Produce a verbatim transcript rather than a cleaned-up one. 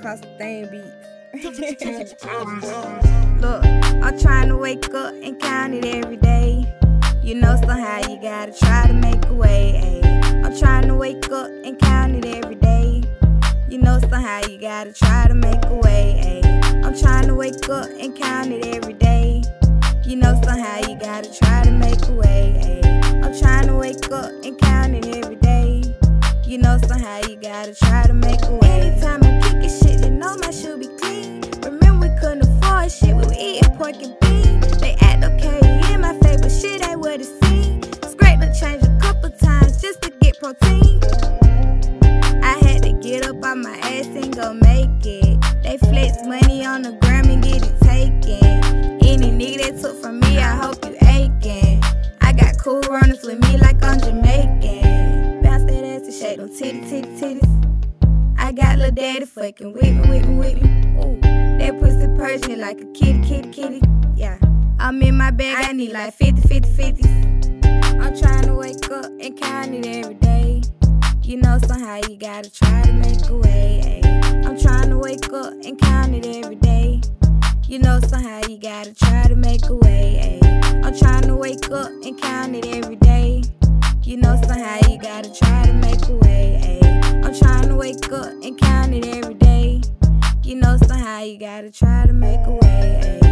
cost the thing beats. Look, I'm trying to wake up and count it every day. You know somehow you gotta try to make a way, ayy. I'm trying to wake up and count it every day. You know somehow you gotta try to make a way, ayy. I'm trying to wake up and count it every day. You know somehow you gotta try to make a way, ayy. I'm trying to wake up and count it every day. You know somehow you gotta try to make a way. Anytime I'm kicking shit, they know my shoe be clean. Remember we couldn't afford shit, we were eating pork and beans. They act okay in my favor, but shit ain't what it seems. Scrape the change a couple times just to get protein. I had to get up on my ass and go make it. They flex money on the gram and get it taken. Any nigga that took from me, I hope you aching. I got cool runners with me like I'm Jamaican. Bounce that ass and shake them titty, titty, titties. I got lil' daddy fucking with me, with me, with me. Ooh, that pussy purge me like a kitty, kitty, kitty. Yeah, I'm in my bag, I need like fifty, fifty, fifties. I'm trying to wake up and count it every day. You know somehow you gotta try to make a way, ayy. I'm trying to wake up and count it every day. You know somehow you gotta try to make a way, ayy. I'm trying to wake up and count it every day. You know somehow you gotta try to make a way, ayy. I'm trying to wake up and count it every day. You know somehow you gotta try to make a way, ayy.